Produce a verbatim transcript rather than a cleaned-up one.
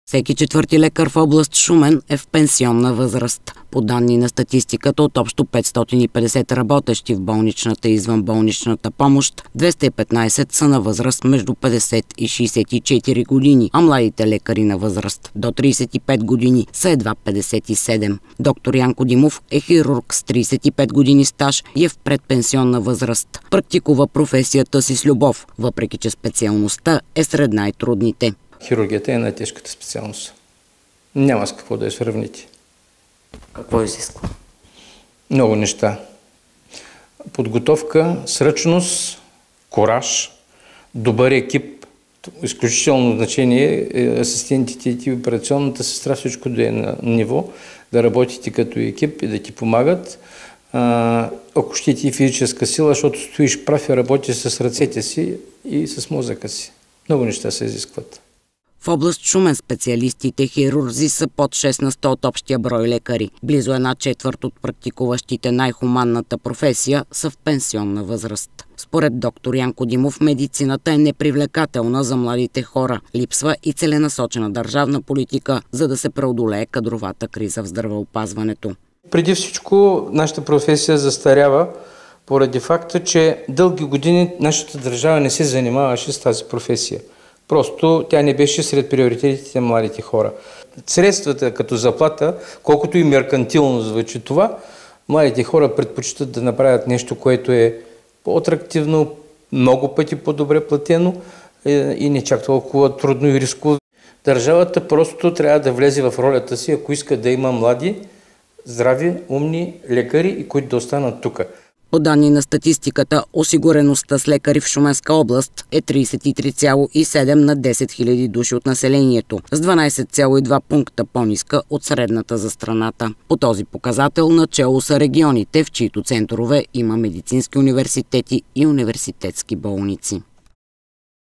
Всеки четвърти лекар в област Шумен е в пенсионна възраст. По данни на статистиката от общо петстотин и петдесет работещи в болничната и извънболничната помощ, двеста и петнайсет са на възраст между петдесет и шейсет и четири години, а младите лекари на възраст до трийсет и пет години са едва петдесет и седем. Доктор Янко Димов е хирург с трийсет и пет години стаж и е в предпенсионна възраст. Практикува професията си с любов, въпреки че специалността е сред най-трудните. Хирургията е най-тежката специалност. Няма с какво да я сравните. Какво изисква? Много неща. Подготовка, сръчност, кораж, добър екип. Изключително значение е асистентите и операционната сестра, всичко да е на ниво, да работите като екип и да ти помагат. Ако щете и физическа сила, защото стоиш прав и работиш с ръцете си и с мозъка си. Много неща се изискват. В област Шумен специалистите хирурзи са под шест на сто от общия брой лекари. Близо една четвърт от практикуващите най-хуманната професия са в пенсионна възраст. Според доктор Янко Димов, медицината е непривлекателна за младите хора. Липсва и целенасочена държавна политика, за да се преодолее кадровата криза в здравеопазването. Преди всичко нашата професия застарява поради факта, че дълги години нашата държава не се занимаваше с тази професия. Просто тя не беше сред приоритетите на младите хора. Средствата като заплата, колкото и меркантилно звучи това, младите хора предпочитат да направят нещо, което е по-атрактивно, много пъти по-добре платено и не чак толкова трудно и рисково. Държавата просто трябва да влезе в ролята си, ако иска да има млади, здрави, умни лекари и които да останат тук. По данни на статистиката, осигуреността с лекари в Шуменска област е трийсет и три цяло и седем на десет хиляди души от населението, с дванайсет цяло и два пункта по-ниска от средната за страната. По този показател начело са регионите, в чиито центрове има медицински университети и университетски болници.